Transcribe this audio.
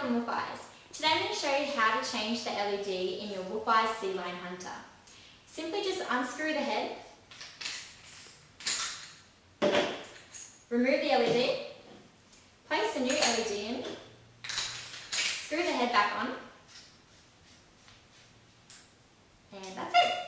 from Woofeyes. Today I'm going to show you how to change the LED in your Woofeyes C-Line Hunter. Simply just unscrew the head, remove the LED, place the new LED in, screw the head back on, and that's it.